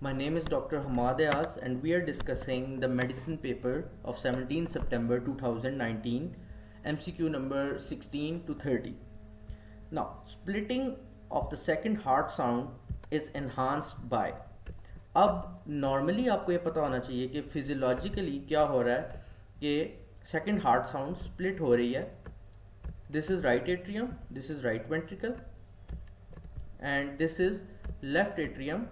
My name is Dr. Hamad Ayaz and we are discussing the medicine paper of 17 September 2019, MCQ number 16 to 30. Now, splitting of the second heart sound is enhanced by. अब normally आपको ये पता होना चाहिए कि physiologically क्या हो रहा है कि सेकंड हार्ट साउंड स्प्लिट हो रही है. This is right atrium, this is right ventricle and this is left atrium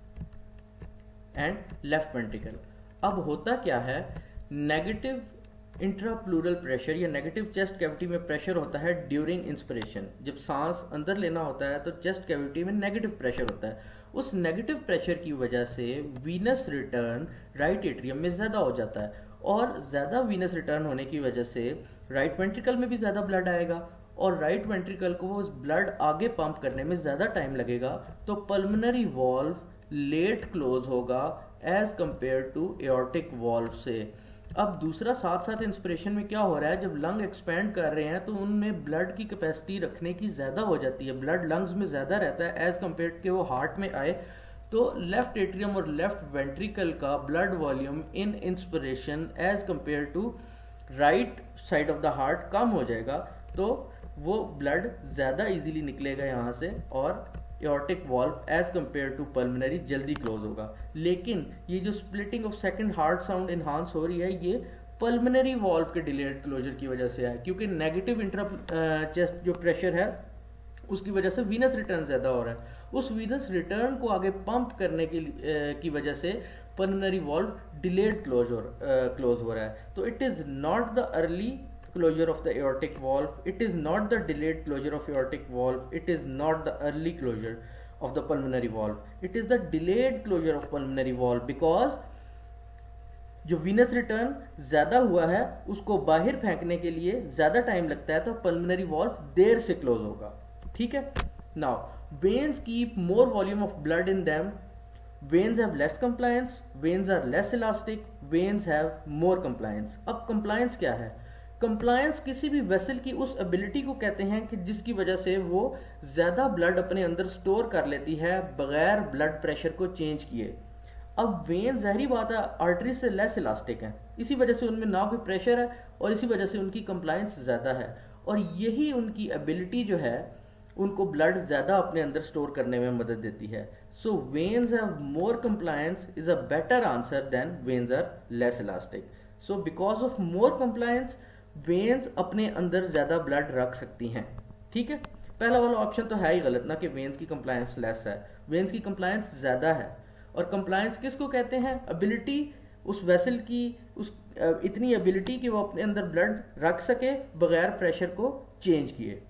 and left ventricle. अब होता क्या है, नेगेटिव इंट्राप्लूरल प्रेशर या नेगेटिव चेस्ट कैविटी में प्रेशर होता है ड्यूरिंग इंस्पिरेशन. जब सांस अंदर लेना होता है तो चेस्ट कैविटी में नेगेटिव प्रेशर होता है. उस नेगेटिव प्रेशर की वजह से वीनस रिटर्न राइट एट्रियम में ज़्यादा हो जाता है और ज़्यादा वीनस रिटर्न होने की वजह से राइट वेंट्रिकल में भी ज़्यादा ब्लड आएगा और राइट वेंट्रिकल को वो ब्लड आगे पंप करने में ज़्यादा टाइम लगेगा. तो पल्मोनरी वॉल्व लेट क्लोज होगा as compare to aortic valve से. अब दूसरा साथ साथ इंस्पिरेशन में क्या हो रहा है, जब लंग एक्सपैंड कर रहे हैं तो उनमें ब्लड की कैपेसिटी रखने की ज़्यादा हो जाती है, ब्लड लंग्स में ज़्यादा रहता है एज कंपेयर के वो हार्ट में आए. तो लेफ्ट एट्रियम और लेफ्ट वेंट्रिकल का blood volume in inspiration as compare to right side of the heart कम हो जाएगा. तो वो ब्लड ज़्यादा इजीली निकलेगा यहाँ से और aortic valve as compare to pulmonary जल्दी क्लोज होगा. लेकिन ये जो splitting of second heart sound enhance हो रही है ये पल्मोनरी वॉल्व के डिलेड क्लोजर की वजह से है, क्योंकि नेगेटिव इंट्रा चेस्ट जो प्रेशर है उसकी वजह से वीनस रिटर्न ज़्यादा हो रहा है. उस वीनस रिटर्न को आगे पंप करने की वजह से पल्मोनरी वॉल्व डिलेड क्लोज हो रहा है. तो it is not the early closure of the aortic valve, it is not the delayed closure of aortic valve, it is not the early closure of the pulmonary valve, it is the delayed closure of pulmonary valve because जो venous return ज़्यादा हुआ है उसको बाहर फेंकने के लिए ज़्यादा टाइम लगता है तो pulmonary valve देर से क्लोज होगा. ठीक है. Now veins keep more volume of blood in them, veins have less compliance, veins are less elastic, veins have more compliance. अब compliance क्या है? कंप्लायंस किसी भी वेसल की उस एबिलिटी को कहते हैं कि जिसकी वजह से वो ज़्यादा ब्लड अपने अंदर स्टोर कर लेती है बगैर ब्लड प्रेशर को चेंज किए. अब वेन ज़ाहरी बात है आर्टरी से लेस इलास्टिक है, इसी वजह से उनमें ना कोई प्रेशर है और इसी वजह से उनकी कंप्लायंस ज़्यादा है और यही उनकी एबिलिटी जो है उनको ब्लड ज़्यादा अपने अंदर स्टोर करने में मदद देती है. So veins have more compliance is a better answer than veins are less elastic. So because of more compliance veins अपने अंदर ज्यादा ब्लड रख सकती हैं. ठीक है. पहला वाला ऑप्शन तो है ही गलत ना कि वेन्स की कंप्लायंस लेस है, वेन्स की कंप्लायंस ज्यादा है. और कंप्लायंस किसको कहते हैं? एबिलिटी उस वेसल की उस इतनी एबिलिटी कि वो अपने अंदर ब्लड रख सके बगैर प्रेशर को चेंज किए.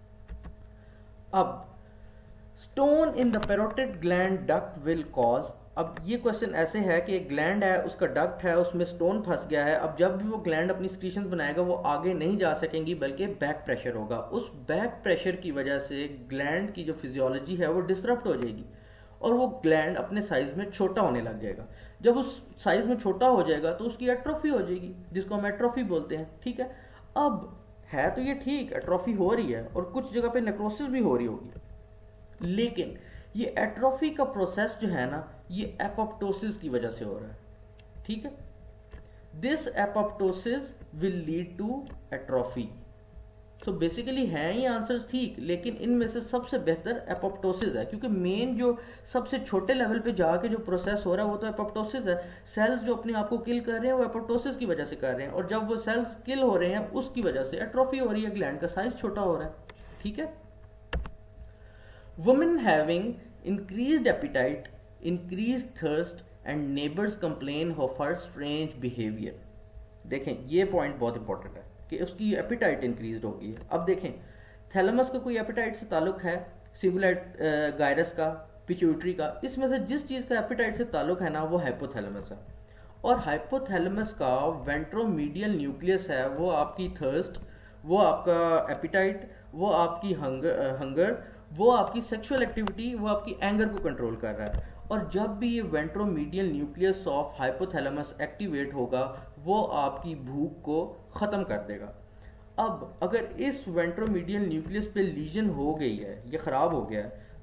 अब stone in the parotid gland duct will cause. अब ये क्वेश्चन ऐसे है कि एक ग्लैंड है, उसका डक्ट है, उसमें स्टोन फंस गया है. अब जब भी वो ग्लैंड अपनी सिक्रीशंस बनाएगा वो आगे नहीं जा सकेंगी बल्कि बैक प्रेशर होगा. उस बैक प्रेशर की वजह से ग्लैंड की जो फिजियोलॉजी है वो डिसरप्ट हो जाएगी और वो ग्लैंड अपने साइज में छोटा होने लग जाएगा. जब उस साइज में छोटा हो जाएगा तो उसकी एट्रोफी हो जाएगी जिसको हम एट्रोफी बोलते हैं. ठीक है. अब है तो ये ठीक, एट्रोफी हो रही है और कुछ जगह पे नेक्रोसिस भी हो रही होगी, लेकिन ये एट्रोफी का प्रोसेस जो है ना ये एपोप्टोसिस की वजह से हो रहा है. ठीक है. This apoptosis will lead to atrophy. So basically हैं ये आंसर्स ठीक, लेकिन इनमें से सबसे बेहतर एपोप्टोसिस है क्योंकि मेन जो सबसे छोटे लेवल पे जाके जो प्रोसेस हो रहा है वो तो एपोप्टोसिस है. सेल्स जो अपने आप को किल कर रहे हैं वो एपोप्टोसिस की वजह से कर रहे हैं और जब वो सेल्स किल हो रहे हैं उसकी वजह से एट्रोफी हो रही है, ग्लैंड का साइज छोटा हो रहा है. ठीक है. Women having increased appetite, increased thirst and neighbors complain of her strange behavior. देखें ये पॉइंट बहुत इंपॉर्टेंट है कि उसकी एपिटाइट इंक्रीज हो गई है. अब देखें थैलेमस का कोई एपिटाइट से ताल्लुक है, सिंगुलेट गायरस का, पिट्यूटरी का, इसमें से जिस चीज़ का एपिटाइट से ताल्लुक है ना वो हाइपोथैलेमस है. और हाइपोथैलेमस का वेंट्रोमीडियल न्यूक्लियस है वो आपकी थर्स्ट, वो आपका एपिटाइट, वो आपकी हंगर, वो आपकी सेक्सुअल एक्टिविटी, वो आपकी एंगर को कंट्रोल कर रहा है. और जब भी ये ventromedial nucleus of hypothalamus activate होगा वो आपकी भूख को ख़त्म कर देगा. अब अगर इस वेंट्रोमीडियल न्यूक्लियस पे लीजन हो गई है, ये ख़राब हो गया है,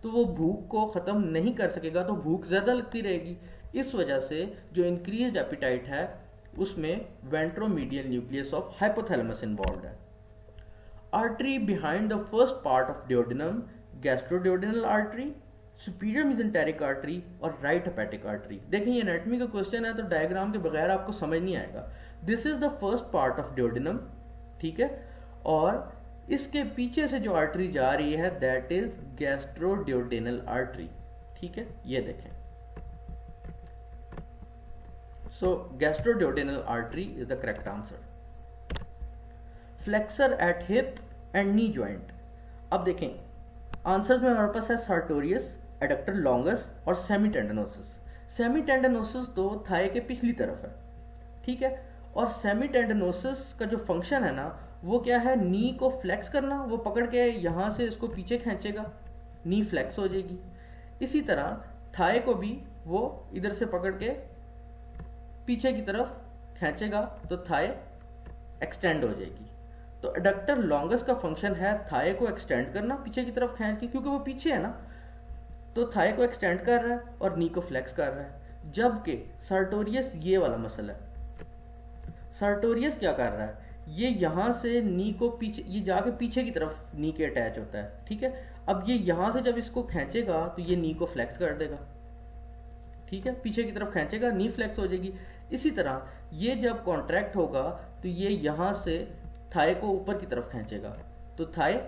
तो वो भूख को ख़त्म नहीं कर सकेगा, तो भूख ज़्यादा लगती रहेगी। इस वजह से जो इंक्रीज एपिटाइट है उसमें ventromedial nucleus of hypothalamus involve है। Artery behind the first part of duodenum, gastroduodenal artery, superior mesenteric artery और राइट हेपेटिक आर्टरी। देखिए ये एनाटॉमी का क्वेश्चन है तो डायग्राम के बगैर आपको समझ नहीं आएगा। This is the first part of duodenum, ठीक है, और इसके पीछे से जो आर्टरी जा रही है दैट इज गैस्ट्रोडियोडेनल आर्टरी, ठीक है, ये देखें। So gastroduodenal artery is the correct answer. Flexor at hip and knee joint. अब देखें आंसर्स में हमारे पास है सार्टोरियस, एडक्टर लॉन्गस और सेमीटेंडनोसिस। सेमीटेंडनोसिस तो थाई के पिछली तरफ है, ठीक है, और सेमीटेंडनोसिस का जो फंक्शन है ना वो क्या है, नी को फ्लेक्स करना, वो पकड़ के यहां से इसको पीछे खींचेगा, नी फ्लेक्स हो जाएगी। इसी तरह थाई को भी वो इधर से पकड़ के पीछे की तरफ खींचेगा तो थाई एक्सटेंड हो जाएगी। तो एडक्टर लॉन्गस का फंक्शन है थाई को एक्सटेंड करना पीछे की तरफ खींच के, क्योंकि वो पीछे है ना, तो थाई को एक्सटेंड कर रहा है और नी को फ्लेक्स कर रहा है। जबकि सार्टोरियस ये वाला मसल है, सार्टोरियस क्या कर रहा है, ये यहां से नी को पीछे, ये जाके पीछे की तरफ नी के अटैच होता है, ठीक है। अब ये यहां से जब इसको खींचेगा तो ये नी को फ्लेक्स कर देगा, ठीक है, पीछे की तरफ खींचेगा, नी फ्लेक्स हो जाएगी। इसी तरह ये जब कॉन्ट्रैक्ट होगा तो ये यहां से थाई को ऊपर की तरफ खींचेगा तो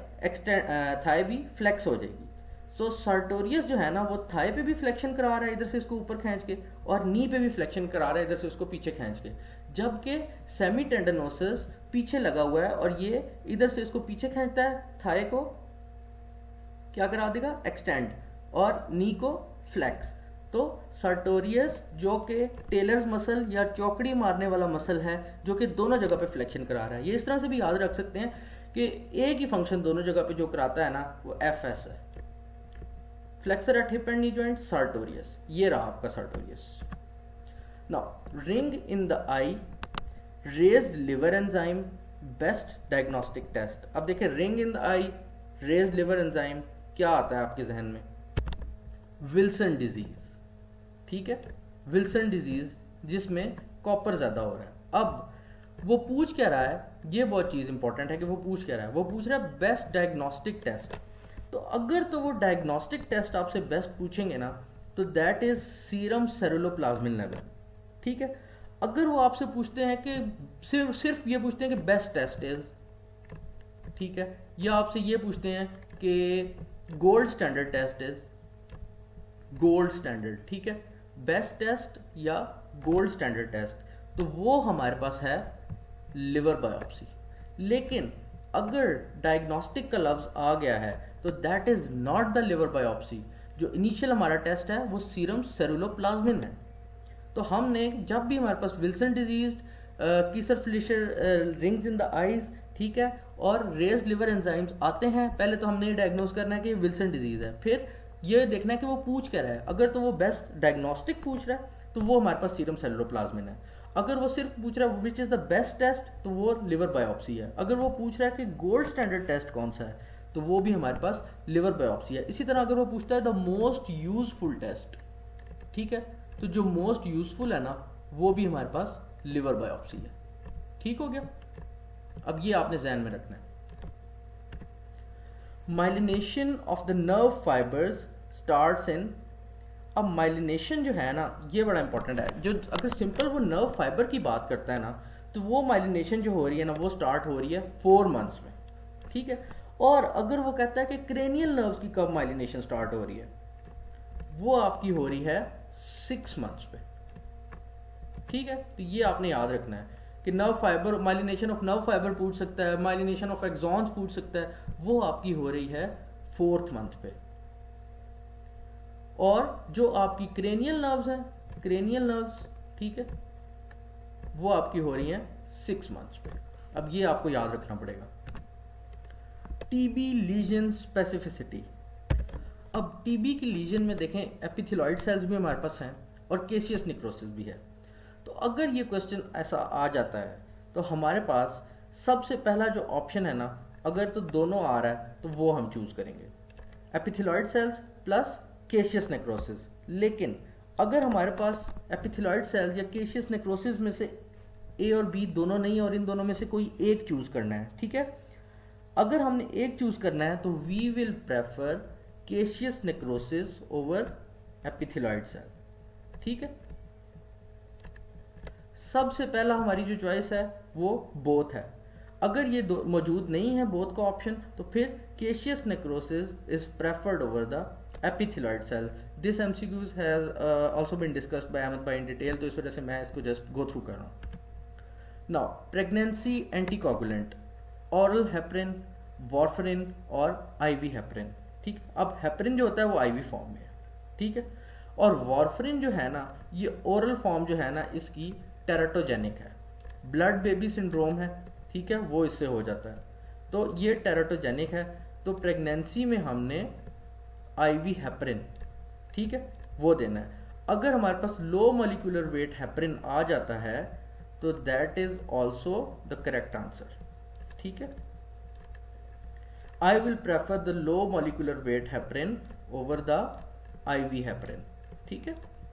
थाई भी फ्लेक्स हो जाएगी। सो सार्टोरियस जो है ना वो थाई पे भी फ्लेक्शन करा रहा है इधर से इसको ऊपर खींच के, और नी पे भी फ्लेक्शन करा रहा है इधर से उसको पीछे खींच के। जबकि सेमीटेंडनोसिस पीछे लगा हुआ है और ये इधर से इसको पीछे खींचता है, थाई को क्या करा देगा, एक्सटेंड, और नी को फ्लेक्स। तो सार्टोरियस जो कि टेलर्स मसल या चौकड़ी मारने वाला मसल है जो कि दोनों जगह पे फ्लेक्शन करा रहा है। ये इस तरह से भी याद रख सकते हैं कि एक ही फंक्शन दोनों जगह पे जो कराता है ना वो एफ है। Flexor at hip and knee joint, sartorius, ये रहा आपका sartorius. Now ring in the eye, raised liver enzyme, best diagnostic test. अब देखिए ring in the eye, raised liver enzyme, क्या आता है आपके जहन में, विल्सन डिजीज, ठीक है, विल्सन डिजीज जिसमें कॉपर ज्यादा हो रहा है। अब वो पूछ क्या रहा है, ये बहुत चीज इंपॉर्टेंट है कि वो पूछ क्या रहा है, वो पूछ रहा है बेस्ट डायग्नोस्टिक टेस्ट। तो अगर तो वो डायग्नोस्टिक टेस्ट आपसे बेस्ट पूछेंगे ना तो that is serum ceruloplasmin level, ठीक है। अगर वो आपसे पूछते हैं कि सिर्फ ये पूछते हैं कि बेस्ट टेस्ट इज, ठीक है, या आपसे ये पूछते हैं कि gold standard test is, gold standard, ठीक है, बेस्ट टेस्ट या गोल्ड स्टैंडर्ड टेस्ट, तो वो हमारे पास है लिवर बायोप्सी। लेकिन अगर डायग्नोस्टिक का लफ्ज आ गया है तो that is not the liver biopsy. जो इनिशियल हमारा टेस्ट है वो सीरम सेरुलोप्लाज्मिन है। तो हमने जब भी हमारे पास Wilson disease, Kayser Fleischer rings in the eyes, ठीक है, और रेज्ड लिवर एंजाइम्स आते हैं, पहले तो हमने डायग्नोज करना है कि विल्सन डिजीज है, फिर ये देखना है कि वो पूछ क्या रहा है। अगर तो वो बेस्ट डायग्नोस्टिक पूछ रहा है तो वो हमारे पास सीरम सेरुलोप्लाज्मिन है। अगर वो सिर्फ पूछ रहा है which is the best test तो वो लिवर बायोप्सी है। अगर वो पूछ रहा है कि गोल्ड स्टैंडर्ड टेस्ट कौन सा है तो वो भी हमारे पास लिवर बायोप्सी है। इसी तरह अगर वो पूछता है द मोस्ट यूजफुल टेस्ट, ठीक है, तो जो मोस्ट यूजफुल है ना वो भी हमारे पास लिवर बायोप्सी है। ठीक हो गया। अब ये आपने ध्यान में रखना है। Myelination of the nerve fibres starts in, अब माइलिनेशन जो है ना ये बड़ा इंपॉर्टेंट है। जो अगर सिंपल वो नर्व फाइबर की बात करता है ना तो वो माइलिनेशन जो हो रही है ना वो स्टार्ट हो रही है 4 मंथ्स में, ठीक है। और अगर वो कहता है कि क्रेनियल नर्व्स की कब माइलिनेशन स्टार्ट हो रही है, वो आपकी हो रही है 6 मंथ्स पे, ठीक है। तो ये आपने याद रखना है कि nerve fibre, myelination of nerve fibre पूछ सकता है, माइलिनेशन ऑफ एक्सॉन्स पूछ सकता है, वो आपकी हो रही है 4th मंथ पे। और जो आपकी क्रेनियल नर्व्स हैं, क्रेनियल नर्व्स, ठीक है, वो आपकी हो रही हैं 6 मंथ्स पे। अब ये आपको याद रखना पड़ेगा। TB lesion specificity. अब टीबी की लीजन में देखें एपिथेलॉइड सेल्स भी हमारे पास हैं और केशियस निक्रोसिस भी है। तो अगर ये क्वेश्चन ऐसा आ जाता है तो हमारे पास सबसे पहला जो ऑप्शन है ना, अगर तो दोनों आ रहा है तो वो हम चूज करेंगे, epithelioid cells plus caseous necrosis. लेकिन अगर हमारे पास एपिथेलॉइड सेल्स या केशियस नेक्रोसिस में से ए और बी दोनों नहीं और इन दोनों में से कोई एक चूज करना है, ठीक है, अगर हमने एक चूज करना है तो we will prefer caseous necrosis over epithelioid cell, ठीक है। सबसे पहला हमारी जो चॉइस है वो बोथ है। अगर ये मौजूद नहीं है बोथ का ऑप्शन, तो फिर caseous necrosis is preferred over the epithelioid cell. This MCQs has also been discussed by Ahmad भाई इन डिटेल, तो इस वजह से मैं इसको जस्ट गो थ्रू कर रहा हूँ। Now pregnancy anticoagulant, oral heparin, warfarin और आईवी हेपरिन, ठीक। अब हेपरिन जो होता है वो आईवी फॉर्म में है, ठीक है, और वॉरफरिन जो है ना ये ओरल फॉर्म जो है ना इसकी टेराटोजेनिक है, ब्लड बेबी सिंड्रोम है, ठीक है, वो इससे हो जाता है, तो ये टेराटोजेनिक है। तो प्रेगनेंसी में हमने आईवी हेपरिन, ठीक है, वो देना है। अगर हमारे पास लो मॉलिक्यूलर वेट हेपरिन आ जाता है तो that is also the correct answer, ठीक है। I will prefer the low molecular weight heparin over the IV heparin, ठीक है।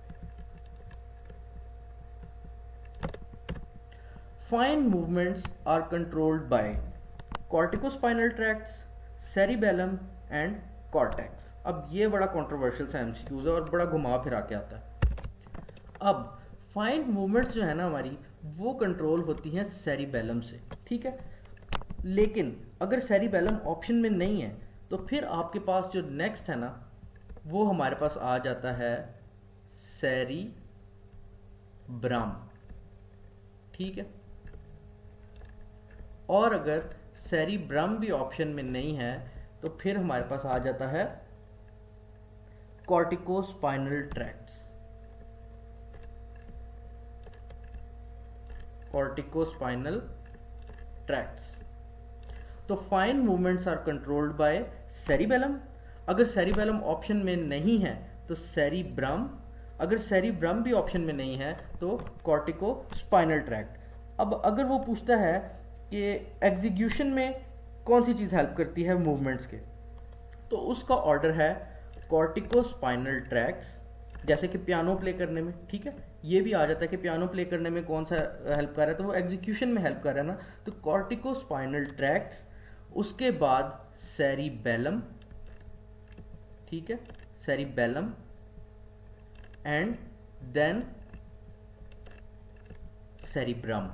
Fine movements are controlled by corticospinal tracts, cerebellum and cortex। अब ये बड़ा कंट्रोवर्शियल सा एमसीक्यूज है और बड़ा घुमा फिरा के आता है। अब फाइन मूवमेंट्स जो है ना हमारी वो कंट्रोल होती हैं सेरिबेलम से, ठीक है, लेकिन अगर सेरिबेलम ऑप्शन में नहीं है तो फिर आपके पास जो नेक्स्ट है ना वो हमारे पास आ जाता है सेरिब्रम, ठीक है। और अगर सेरिब्रम भी ऑप्शन में नहीं है तो फिर हमारे पास आ जाता है कॉर्टिकोस्पाइनल ट्रैक्ट्स, कॉर्टिकोस्पाइनल ट्रैक्ट्स। तो fine movements are controlled by cerebellum. अगर सेरिबेलम ऑप्शन में नहीं है तो सेरिब्रम, अगर सेरिब्रम भी ऑप्शन में नहीं है तो कॉर्टिकोस्पाइनल ट्रैक्ट। अब अगर वो पूछता है कि एग्जीक्यूशन में कौन सी चीज हेल्प करती है मूवमेंट्स के, तो उसका ऑर्डर है कॉर्टिकोस्पाइनल ट्रैक्ट्स, जैसे कि पियानो प्ले करने में, ठीक है, ये भी आ जाता है कि पियानो प्ले करने में कौन सा हेल्प कर रहा है, तो वो एग्जीक्यूशन में हेल्प कर रहा है ना, तो कॉर्टिकोस्पाइनल ट्रैक्ट्स, उसके बाद सेरिबेलम, ठीक है, सेरिबेलम एंड देन सेरिब्रम।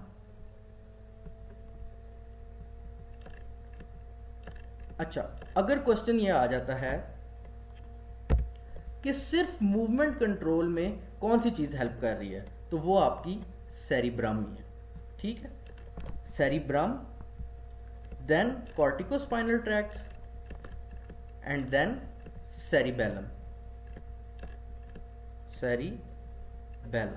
अच्छा, अगर क्वेश्चन ये आ जाता है कि सिर्फ मूवमेंट कंट्रोल में कौन सी चीज हेल्प कर रही है, तो वो आपकी सेरिब्रम ही है, ठीक है, cerebrum, then corticospinal tracts and then cerebellum, cerebellum.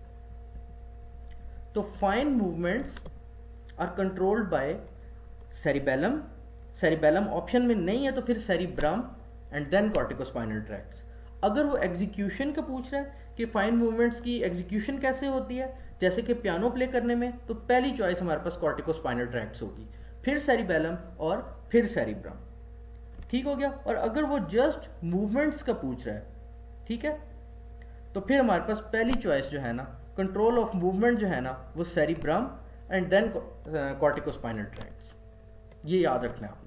तो fine movements are controlled by cerebellum, cerebellum option में नहीं है तो फिर cerebrum and then corticospinal tracts. अगर वो एग्जीक्यूशन का पूछ रहा है कि फाइन मूवमेंट्स की एग्जीक्यूशन कैसे होती है, जैसे कि पियानो प्ले करने में, तो पहली चॉइस हमारे पास कॉर्टिकोस्पाइनल ट्रैक्ट्स होगी, फिर सेरिबेलम और फिर सेरिब्रम, ठीक हो गया। और अगर वो जस्ट मूवमेंट्स का पूछ रहा है, ठीक है, तो फिर हमारे पास पहली चॉइस जो है ना कंट्रोल ऑफ मूवमेंट जो है ना वो cerebrum and then corticospinal tracts, ये याद रखना है आपने।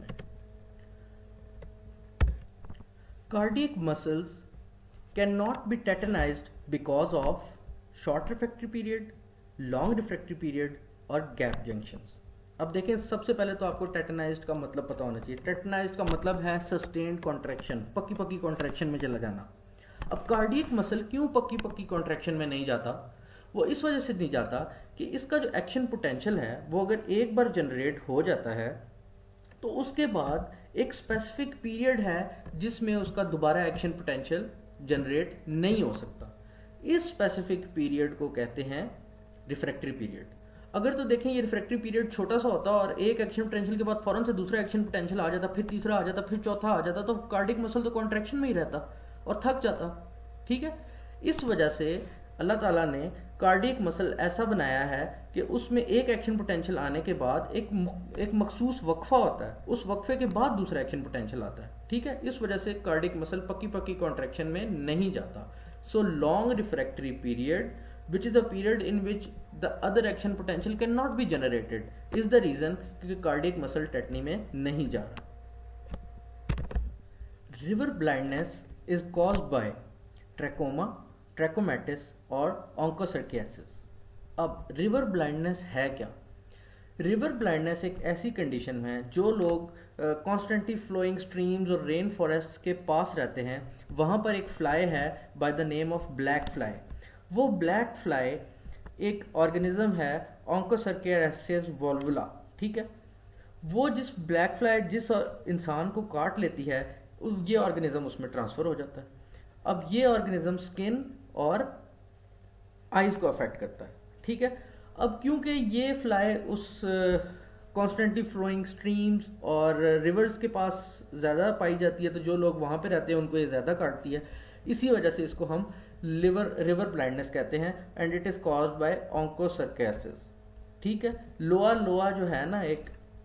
Cardiac muscles can not be tetanized because of short refractory period, long refractory period और गैप जंक्शंस। अब देखें, सबसे पहले तो आपको टेटनाइज्ड का मतलब पता होना चाहिए। टेटनाइज्ड का मतलब है सस्टेन्ड कॉन्ट्रैक्शन, पक्की पक्की कॉन्ट्रैक्शन में चला जाना। अब कार्डियक मसल क्यों पक्की पक्की कॉन्ट्रैक्शन में नहीं जाता, वो इस वजह से नहीं जाता कि इसका जो एक्शन पोटेंशियल है वो अगर एक बार जनरेट हो जाता है तो उसके बाद एक स्पेसिफिक पीरियड है जिसमें उसका दोबारा एक्शन पोटेंशियल जनरेट नहीं हो सकता। इस स्पेसिफिक पीरियड को कहते हैं रिफ्रैक्टरी पीरियड। अगर तो देखें ये रिफ्रैक्टरी पीरियड छोटा सा होता और एक एक्शन पोटेंशियल के बाद फौरन से दूसरा एक्शन पोटेंशियल आ जाता, फिर तीसरा आ जाता, फिर चौथा आ जाता, तो कार्डियक मसल तो कॉन्ट्रैक्शन में ही रहता और थक जाता, ठीक है। इस वजह से अल्लाह ताला ने कार्डियक मसल ऐसा बनाया है कि उसमें एक एक्शन पोटेंशियल आने के बाद एक मखसूस वक्फा होता है, उस वक्फे के बाद दूसरा एक्शन पोटेंशियल आता है, ठीक है। इस वजह से कार्डियक मसल पक्की कॉन्ट्रैक्शन में नहीं जाता। So long refractory period which is the period in which the other action potential cannot be generated is the reason क्योंकि कार्डियक मसल टेटनी में नहीं जा रहा। River blindness is caused by trachoma, trachomatis और onchocerciasis. अब river blindness है क्या? River blindness एक ऐसी कंडीशन है जो लोग कॉन्स्टेंटली फ्लोइंग स्ट्रीम्स और रेन फॉरेस्ट के पास रहते हैं, वहाँ पर एक फ्लाई है by the name of black fly. वो ब्लैक फ्लाई एक ऑर्गेनिज्म है ऑन्कोसर्कियासिस वोल्वुला, ठीक है। वो जिस ब्लैक फ्लाई जिस इंसान को काट लेती है ये ऑर्गेनिज्म उसमें ट्रांसफर हो जाता है। अब ये ऑर्गेनिज्म स्किन और आइज को अफेक्ट करता है, ठीक है। अब क्योंकि ये फ्लाई उस कॉन्स्टेंटली फ्लोइंग स्ट्रीम्स और रिवर्स के पास ज़्यादा पाई जाती है, तो जो लोग वहाँ पे रहते हैं उनको ये ज़्यादा काटती है, इसी वजह से इसको हम रिवर ब्लाइंडनेस कहते हैं and it is caused by onchocerciasis, ठीक है। लोआ जो है ना, एक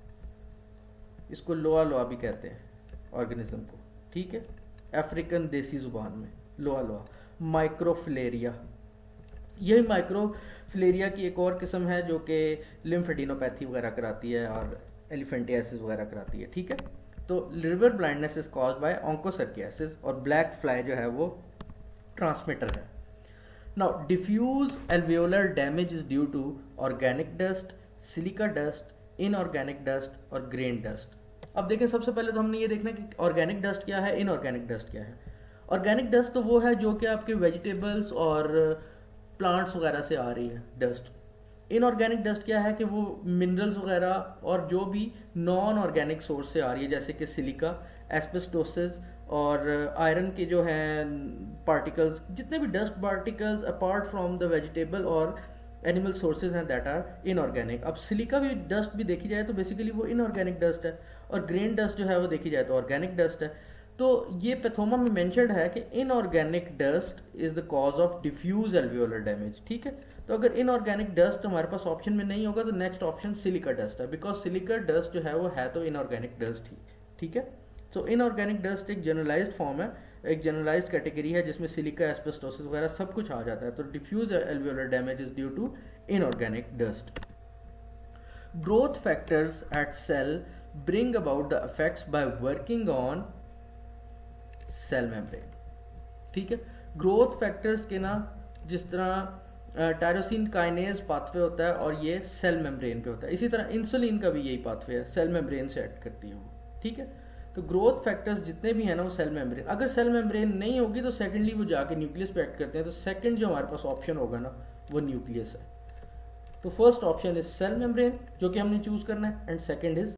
इसको लोआ भी कहते हैं ऑर्गेनिज्म को, ठीक है, अफ्रीकन देसी जुबान में लोआ। माइक्रोफिलेरिया, यही माइक्रोफिलेरिया की एक और किस्म है जो कि लिम्फेडिनोपैथी वगैरह कराती है और एलिफेंटियासिस वगैरह कराती है, ठीक है। तो river blindness is caused by onchocerciasis और ब्लैक फ्लाई जो है वो ट्रांसमिटर है। Now diffuse alveolar damage is due to organic dust, silica dust, inorganic dust और ग्रेन डस्ट। अब देखें, सबसे पहले तो हमने ये देखना कि ऑर्गेनिक डस्ट क्या है, इनऑर्गेनिक डस्ट क्या है। ऑर्गेनिक डस्ट तो वो है जो कि आपके वेजिटेबल्स और प्लांट्स वगैरह से आ रही है डस्ट। इनऑर्गेनिक डस्ट क्या है कि वो मिनरल्स वगैरह और जो भी नॉन ऑर्गेनिक सोर्स से आ रही है, जैसे कि सिलिका, एस्बेस्टोसिस और आयरन के जो हैं पार्टिकल्स, जितने भी dust particles apart from the vegetable और एनिमल सोर्सेज हैं दैट आर इनऑर्गेनिक। अब सिलिका भी डस्ट भी देखी जाए तो बेसिकली वो इनऑर्गेनिक डस्ट है, और ग्रेन डस्ट जो है वो देखी जाए तो ऑर्गेनिक डस्ट है। तो ये पैथोमा में मेंशन्ड है कि inorganic dust is the cause of diffuse alveolar damage, ठीक है। तो अगर इनऑर्गेनिक डस्ट हमारे पास ऑप्शन में नहीं होगा तो नेक्स्ट ऑप्शन सिलिका डस्ट है, बिकॉज सिलिका डस्ट जो है वो है तो इनऑर्गेनिक डस्ट ही, ठीक है। तो इनऑर्गेनिक डस्ट एक जनरलाइज्ड फॉर्म है, एक जनरलाइज्ड कैटेगरी है जिसमें सिलिका, एस्बेस्टोसिस वगैरह सब कुछ आ जाता है। तो diffuse alveolar damage is due to inorganic dust. Growth factors at cell bring about the effects by working on cell membrane, ठीक है। ग्रोथ फैक्टर्स के ना, जिस तरह टायरोसिन काइनेज पाथवे होता है और ये सेल मेम्ब्रेन पे होता है, इसी तरह इंसुलिन का भी यही पाथवे है, सेल मेम्ब्रेन से एक्ट करती है वो, ठीक है। तो ग्रोथ फैक्टर्स जितने भी हैं ना वो सेल मेम्ब्रेन, अगर सेल मेम्ब्रेन नहीं होगी तो सेकेंडली वो जाके न्यूक्लियस पे एक्ट करते हैं। तो सेकंड जो हमारे पास ऑप्शन होगा ना वो न्यूक्लियस है। तो first option is cell membrane जो कि हमने चूज करना है, एंड सेकंड इज